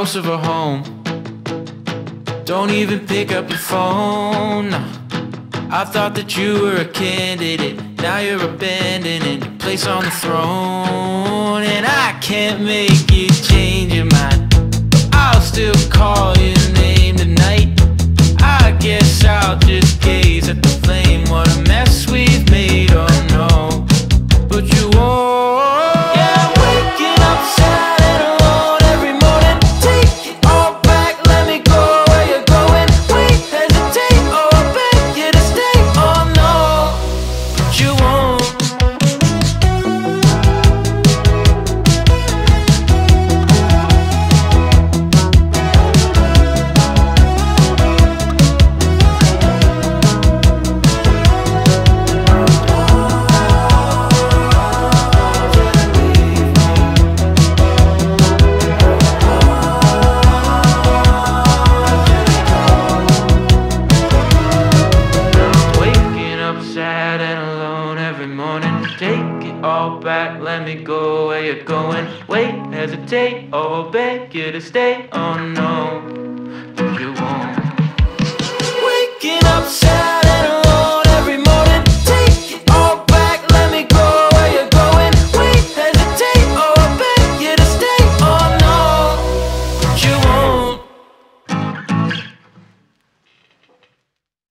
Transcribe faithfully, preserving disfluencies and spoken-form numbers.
most of her home. Don't even pick up your phone. No. I thought that you were a candidate, now you're abandoning your place on the throne. And I can't make you change your mind, but I'll still call your name tonight. I guess I'll just gaze at the flame. What a mess we've made, oh no. But you won't. Yeah, I'm waking up sad and alone every morning. Take it all back, let me go where you're going. Wait, hesitate, oh I beg you to stay. Oh no, but you won't. Sad and alone every morning. Take it all back, let me go where you're going. Wait, hesitate, oh, beg you to stay. Oh no, but you won't. Waking up sad.